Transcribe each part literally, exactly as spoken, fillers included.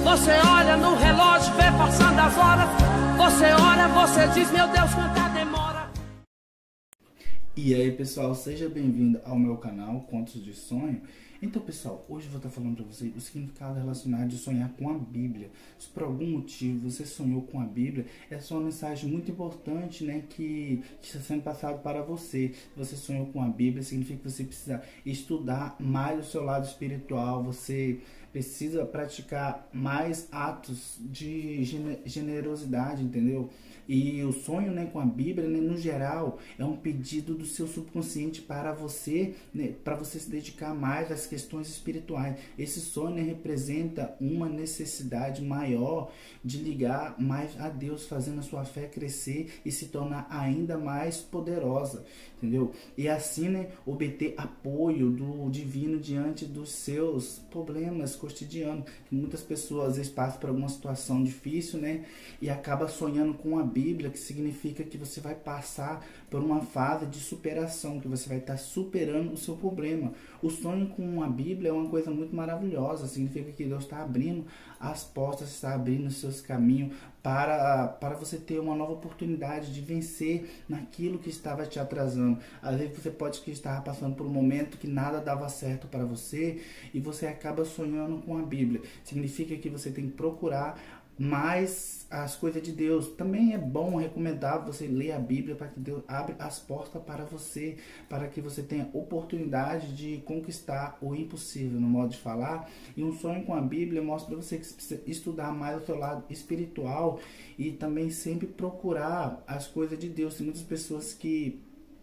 Você olha no relógio, vê passando as horas. Você ora, você diz, meu Deus, quanta demora. E aí pessoal, seja bem-vindo ao meu canal Contos de Sonho. Então pessoal, hoje eu vou estar falando para vocês o significado relacionado de sonhar com a Bíblia. Se por algum motivo você sonhou com a Bíblia, essa é uma mensagem muito importante, né, que, que está sendo passado para você. Se você sonhou com a Bíblia, significa que você precisa estudar mais o seu lado espiritual, você precisa praticar mais atos de generosidade, entendeu? E o sonho, né, com a Bíblia, né, no geral, é um pedido do seu subconsciente para você, né, para você se dedicar mais às questões espirituais. Esse sonho, né, representa uma necessidade maior de ligar mais a Deus, fazendo a sua fé crescer e se tornar ainda mais poderosa, entendeu? E assim, né, obter apoio do divino diante dos seus problemas cotidianos. Muitas pessoas às vezes passam por alguma situação difícil, né, e acaba sonhando com a Bíblia. Bíblia, que significa que você vai passar por uma fase de superação, que você vai estar superando o seu problema. O sonho com a Bíblia é uma coisa muito maravilhosa, significa que Deus está abrindo as portas, está abrindo os seus caminhos para, para você ter uma nova oportunidade de vencer naquilo que estava te atrasando. Às vezes você pode estar passando por um momento que nada dava certo para você e você acaba sonhando com a Bíblia. Significa que você tem que procurar mais as coisas de Deus. Também é bom, recomendar você ler a Bíblia para que Deus abra as portas para você, para que você tenha oportunidade de conquistar o impossível, no modo de falar. E um sonho com a Bíblia mostra para você que você precisa estudar mais o seu lado espiritual e também sempre procurar as coisas de Deus. Tem muitas pessoas que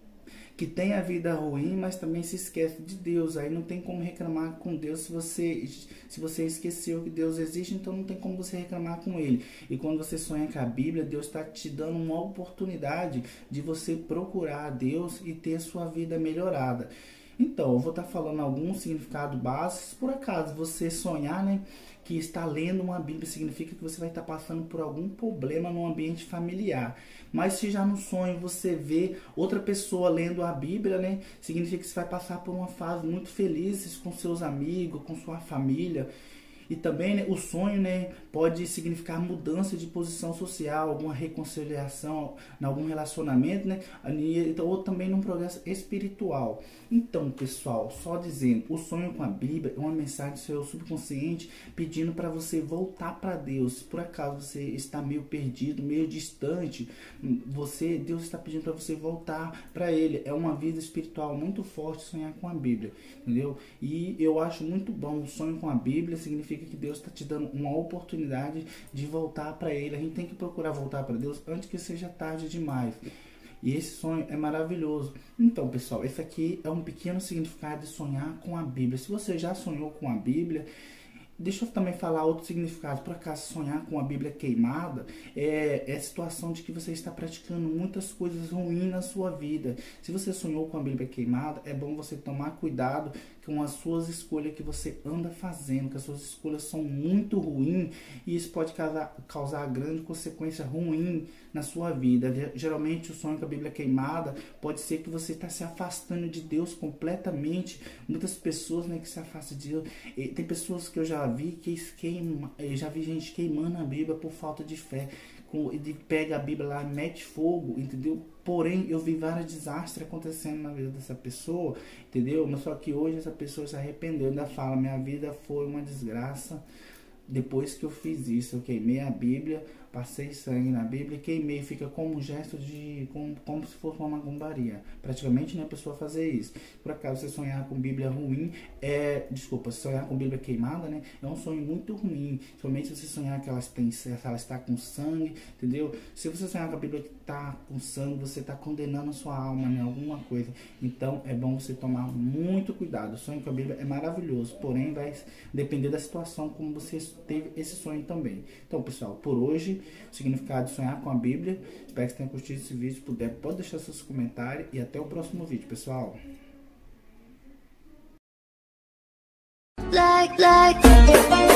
que tem a vida ruim, mas também se esquece de Deus. Aí não tem como reclamar com Deus se você, se você esqueceu que Deus existe, então não tem como você reclamar com Ele. E quando você sonha com a Bíblia, Deus está te dando uma oportunidade de você procurar a Deus e ter a sua vida melhorada. Então, eu vou estar falando alguns significados básicos. Por acaso você sonhar, né, que está lendo uma Bíblia, significa que você vai estar passando por algum problema no ambiente familiar. Mas se já no sonho você vê outra pessoa lendo a Bíblia, né, significa que você vai passar por uma fase muito feliz com seus amigos, com sua família. E também, né, o sonho, né, pode significar mudança de posição social, alguma reconciliação em algum relacionamento, né, ou também num progresso espiritual. Então, pessoal, só dizendo, o sonho com a Bíblia é uma mensagem do seu subconsciente pedindo para você voltar para Deus. Se por acaso você está meio perdido, meio distante, você, Deus está pedindo para você voltar para Ele. É uma vida espiritual muito forte sonhar com a Bíblia, entendeu? E eu acho muito bom. O sonho com a Bíblia significa que Deus está te dando uma oportunidade de voltar para Ele. A gente tem que procurar voltar para Deus antes que seja tarde demais. E esse sonho é maravilhoso. Então, pessoal, esse aqui é um pequeno significado de sonhar com a Bíblia. Se você já sonhou com a Bíblia, deixa eu também falar outro significado. Por acaso, sonhar com a Bíblia queimada é, é a situação de que você está praticando muitas coisas ruins na sua vida. Se você sonhou com a Bíblia queimada, é bom você tomar cuidado com as suas escolhas que você anda fazendo, que as suas escolhas são muito ruins e isso pode causar, causar grande consequência ruim na sua vida. Geralmente o sonho com a Bíblia queimada pode ser que você está se afastando de Deus completamente. Muitas pessoas, né, que se afastam de Deus. E tem pessoas que eu já vi que queima, eu já vi gente queimando a Bíblia por falta de fé. Ele pega a Bíblia lá e mete fogo, entendeu? Porém, eu vi vários desastres acontecendo na vida dessa pessoa, entendeu? Mas só que hoje essa pessoa se arrependeu, ainda fala, minha vida foi uma desgraça. Depois que eu fiz isso, eu queimei a Bíblia, passei sangue na Bíblia e queimei. Fica como um gesto de, como, como se fosse uma macumbaria. Praticamente, né, a pessoa fazer isso. Por acaso você sonhar com Bíblia ruim, é, desculpa, sonhar com Bíblia queimada, né, é um sonho muito ruim. Somente se você sonhar que ela, tem, ela está com sangue, entendeu? Se você sonhar com a Bíblia que está com sangue, você está condenando a sua alma, né, alguma coisa. Então, é bom você tomar muito cuidado. O sonho com a Bíblia é maravilhoso, porém vai depender da situação como você teve esse sonho também. Então, pessoal, por hoje, o significado de sonhar com a Bíblia. Espero que você tenha curtido esse vídeo. Se puder, pode deixar seus comentários e até o próximo vídeo, pessoal. Like, like